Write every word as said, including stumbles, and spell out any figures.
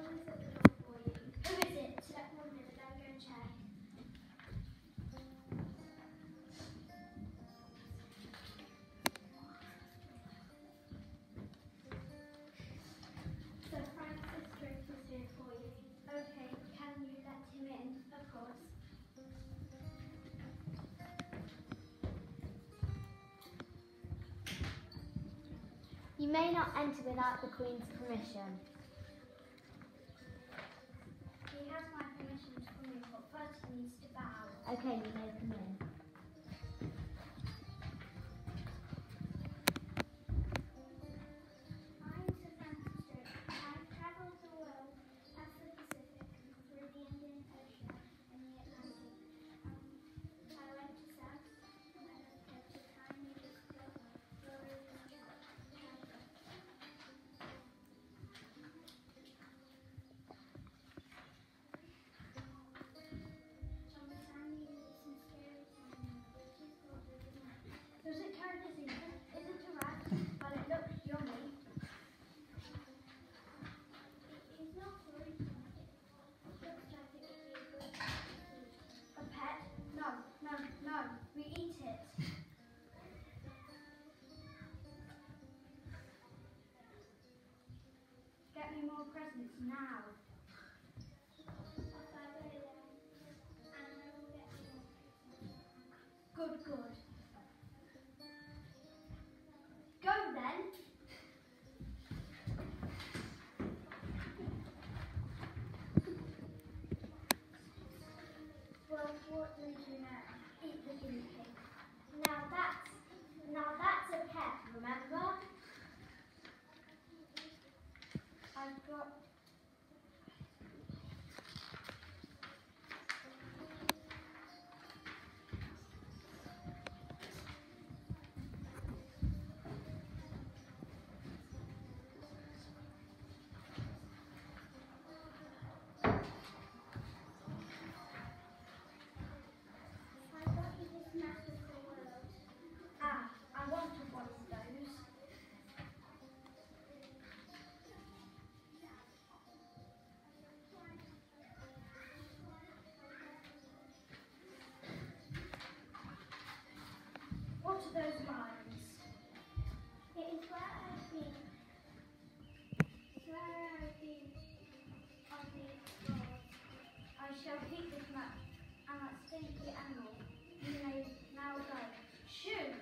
someone's at the door for you. Who is it? Let one minute, let me go and check. Sir Francis Drake is here for you. Okay, can you let him in? Of course. You may not enter without the Queen's permission. He has my permission to come in, but first he needs to bow. Okay, you may come in. I'm Sir Francis Drake. I've travelled the world past the Pacific, through the Indian Ocean and the Atlantic. Um, I went to South America to tiny discover glorious treasure. Some tiny roots and scary tiny, which is called the rat. Does it carry diseases? Is it a rat? Well, it looks yummy. It's not fruit. It looks like it would be a good pet to eat. A pet? No, no, no. We eat it. Get me more presents now. Good, good. Go then. Well, what do you now? Eat the guinea pig. Now that's, now that's a pet, remember? I've got... I got you this magical world. Ah, I wanted one of those. What are those lines? It is where I've been. It's where I've been on the explorers. I shall keep this map and that stinky animal. You may now go. Shoo!